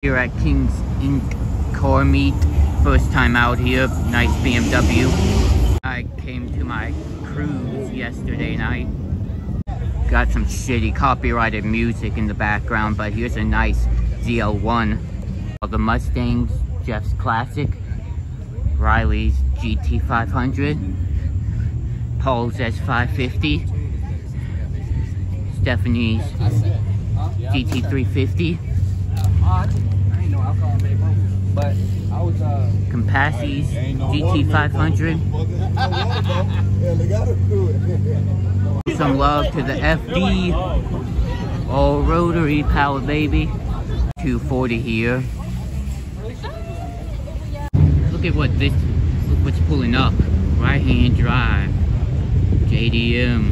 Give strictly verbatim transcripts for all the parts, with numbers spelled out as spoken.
Here at Streetz Inc Car Meet, first time out here. Nice B M W. I came to my cruise yesterday night. Got some shitty copyrighted music in the background, but here's a nice Z L one. All the Mustangs, Jeff's Classic, Riley's G T five hundred, Paul's S five fifty, Stephanie's G T three fifty, Compassi's G T five hundred. Some love to the F D, all rotary power baby. two forty here. Look at what this, look what's pulling up. Right hand drive, J D M.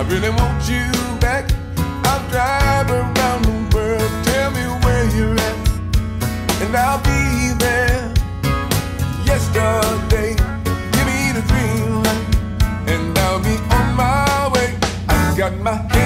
really want you back. I'll drive around the world, tell me where you're at, and I'll be there. Yesterday, give me the green light, and I'll be on my way. I got my hand